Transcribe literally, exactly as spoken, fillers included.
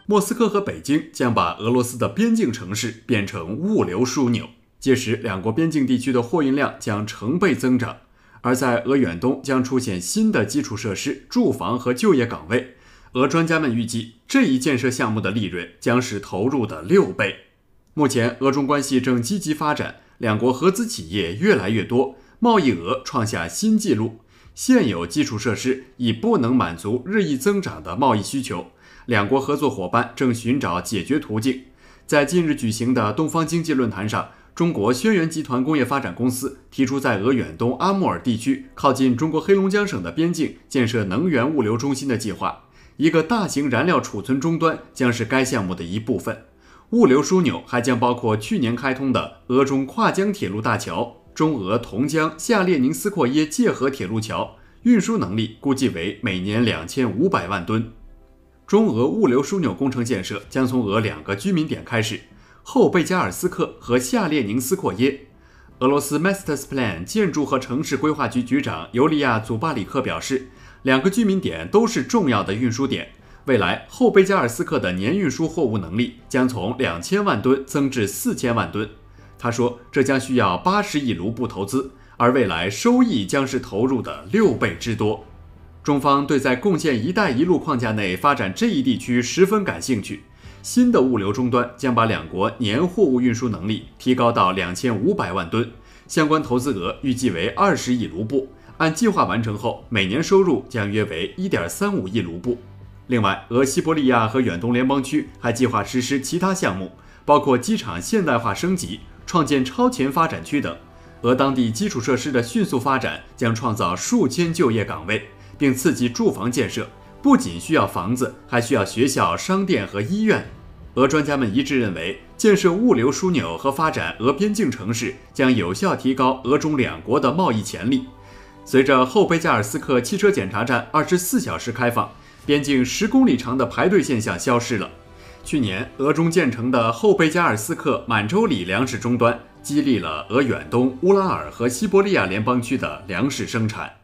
莫斯科和北京将把俄罗斯的边境城市变成物流枢纽，届时两国边境地区的货运量将成倍增长。而在俄远东将出现新的基础设施、住房和就业岗位。俄专家们预计，这一建设项目的利润将是投入的六倍。目前，俄中关系正积极发展，两国合资企业越来越多，贸易额创下新纪录。现有基础设施已不能满足日益增长的贸易需求，两国合作伙伴正寻找解决途径。在近日举行的东方经济论坛上，中国轩辕集团工业发展公司提出，在俄远东阿穆尔地区靠近中国黑龙江省的边境建设能源物流中心的计划。一个大型燃料储存终端将是该项目的一部分。物流枢纽还将包括去年开通的俄中跨江铁路大桥、中俄同江夏列宁斯阔耶界河铁路桥，运输能力估计为每年两千五百万吨。中俄物流枢纽工程建设将从俄两个居民点开始，后贝加尔斯克和夏列宁斯阔耶。俄罗斯 Masterplan 建筑和城市规划局局长尤利亚·祖巴里克表示，两个居民点都是重要的运输点，未来后贝加尔斯克的年运输货物能力将从两千万吨增至四千万吨。他说，这将需要八十亿卢布投资，而未来收益将是投入的六倍之多。中方对在贡献“一带一路”框架内发展这一地区十分感兴趣。新的物流终端将把两国年货物运输能力提高到两千五百万吨，相关投资额预计为二十亿卢布，按计划完成后，每年收入将约为 一点三五亿卢布。另外，俄西伯利亚和远东联邦区还计划实施其他项目，包括机场现代化升级、创建超前发展区等。俄当地基础设施的迅速发展将创造数千就业岗位，并刺激住房建设。不仅需要房子，还需要学校、商店和医院。俄专家们一致认为，建设物流枢纽和发展俄边境城市将有效提高俄中两国的贸易潜力。随着后贝加尔斯克汽车检查站二十四小时开放，边境十公里长的排队现象消失了。去年，俄中建成的后贝加尔斯克满洲里粮食终端，激励了俄远东、乌拉尔和西伯利亚联邦区的粮食生产。